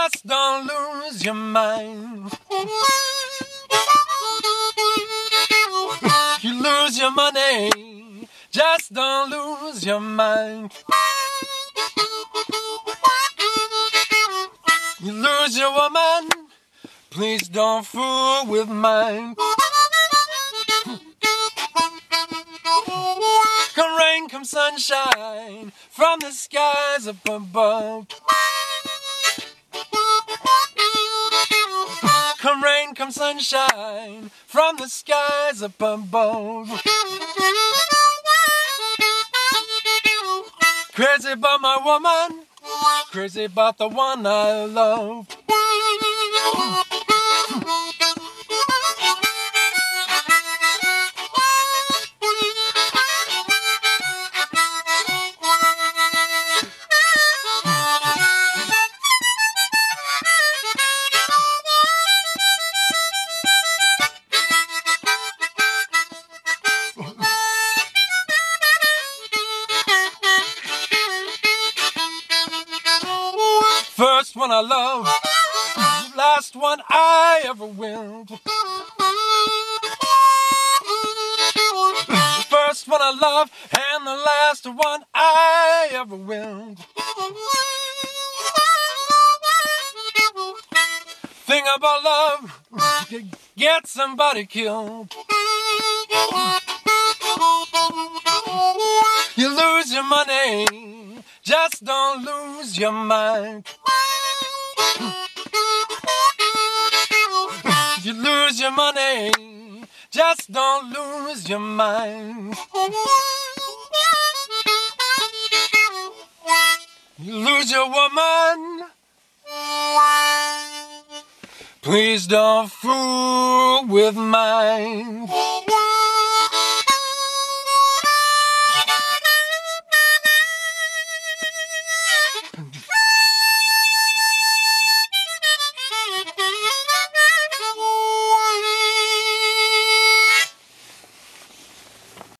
just don't lose your mind. You lose your money, just don't lose your mind. You lose your woman, please don't fool with mine. Come rain, come sunshine, from the skies up above. Come rain, come sunshine, from the skies up above. Crazy about my woman, crazy about the one I love. First one I love, last one I ever will. First one I love, and the last one I ever will. Thing about love, you can get somebody killed. You lose your money, just don't lose your mind. You lose your money, just don't lose your mind. You lose your woman, please don't fool with mine.